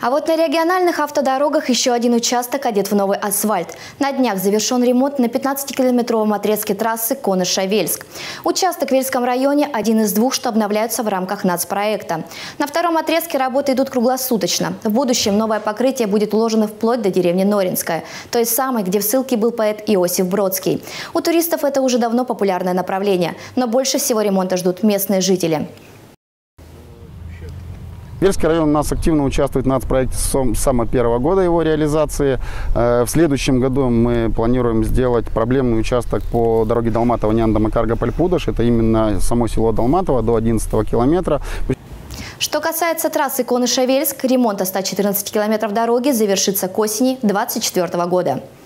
А вот на региональных автодорогах еще один участок одет в новый асфальт. На днях завершен ремонт на 15-километровом отрезке трассы Коныш-Вельск. Участок в Вельском районе один из двух, что обновляются в рамках нацпроекта. На втором отрезке работы идут круглосуточно. В будущем новое покрытие будет уложено вплоть до деревни Норинская, той самой, где в ссылке был поэт Иосиф Бродский. У туристов это уже давно популярное направление, но больше всего ремонта ждут местные жители. Вельский район у нас активно участвует в нацпроекте с самого первого года его реализации. В следующем году мы планируем сделать проблемный участок по дороге Долматово-Няндома-Каргополь-Пудож. Это именно само село Долматово до 11 километра. Что касается трассы Коныш-Вельск, ремонт 114 километров дороги завершится к осени 2024 года.